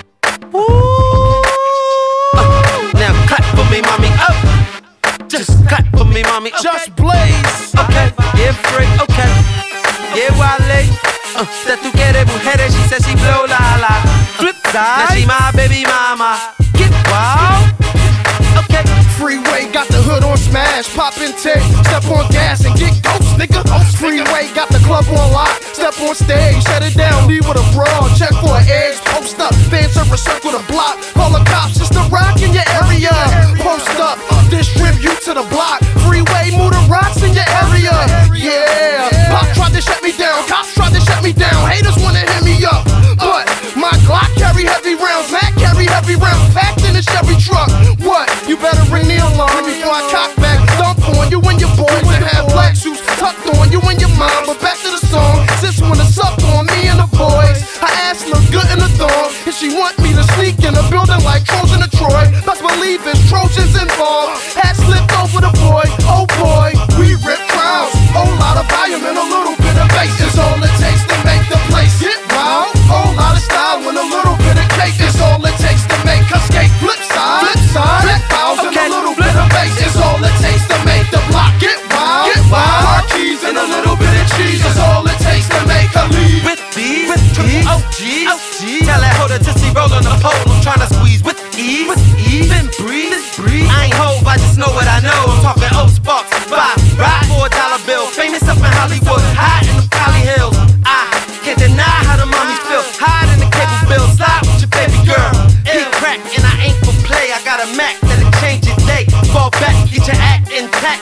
Now clap for me, mommy. Just clap for me, mommy. Just Blaze. Okay, yeah, free, okay. Yeah, Wale. That tú quieres mujeres, she said she blow la la. Flip Now side. she my baby mama. Get wild. Okay. Freeway got the hood on smash, pop and take, step on gas and get ghost, nigga. Freeway got the club on lock, step on stage, shut it down, leave with a brawl, check for an edge, post up, fan service circle the block, call the cops, it's the rock in your area. Post up, distribute to the block, freeway move the rocks in your area. Yeah, Pop tried to shut me down, cops tried to shut me down, haters wanna hit me up, but my Glock carry heavy rounds, Mac carry heavy rounds, packed in a Chevy truck. What? You better ring the alarm before I cock back, dump on you and your boys and have black shoes tucked on you and your mom. But back to the song, sis wanna suck on me and the boys. Her ass look good in the thong, and she want me to sneak in the building like Trojan to Troy. Best believe it's Trojans involved. Hat slipped over the boy, oh boy, we rip crowds. Whole lot of volume and a little bit of bass is all it takes to make the place get wild. Whole lot of style and a little bit of cake is all it takes to make us skate. Flip side, flip fouls and a little bit of bass is all it takes to make the block get wild. Car keys and a little bit of cheese is all it takes to make a leave. With these, OGs. Tell that hoe to see roll on the pole. I'm tryna squeeze with ease. Then breathe. I ain't hove, I just know what I know. I'm talking old sparks, ride for $1 bill. Famous up in Hollywood, high in the Valley Hills. I can't deny how the mommies feel. Hide in the cable bill, slide with your baby girl. He crack and I ain't for play. I got a Mac that'll change your day. Fall back, get your act intact.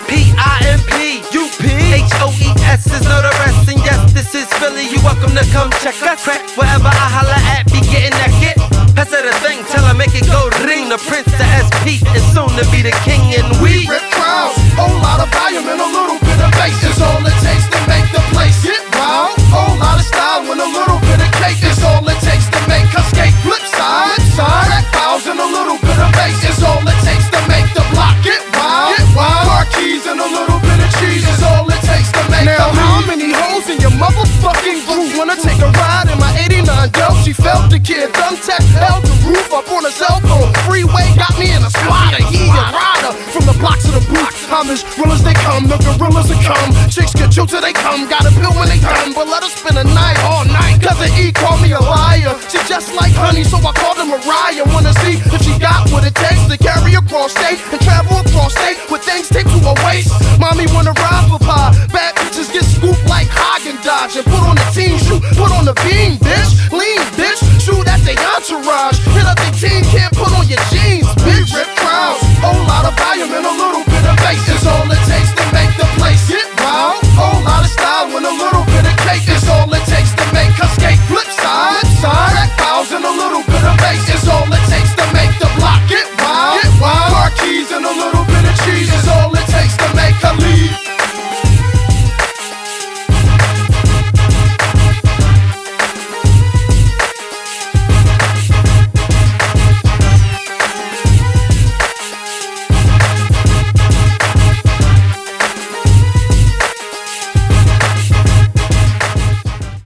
PIMP, HOES is know the rest. And yes, this is Philly. You welcome to come check us. Crack wherever I holla at, be getting that get. Pass her the thing, tell her make it go ring. The Prince, the SP, is soon to be the king, and we rip crowds. Whole lot of volume and a little bit of bass is all it takes to make the place get wild. Whole lot of style and a little bit of cake is all it takes to make us skate. Flip side, crack fouls and a little bit of bass is all it takes to make the block get wild. Car keys and a little bit of cheese is all it takes to make the leave. How many hoes in your motherfucking group wanna take a ride in my 89 Dell? She felt the kid, thumbtack held the roof up on a cell phone. Freeway got me in a squatter, he a rider. From the blocks to the booth, I'm as real as they come, the gorillas that come. Chicks get chilled till they come, got a pill when they done. But let us spend a night all night, cousin E called me a liar. She just like honey, so I called her Mariah. Wanna see if she got what it takes to carry across state and travel across state with things taped to her waist. Mommy wanna ride for pie, bad bitches get scooped like Haagen-Dazs and put on the team shoe, put on the beam, bitch, lean, bitch, shoot at the entourage.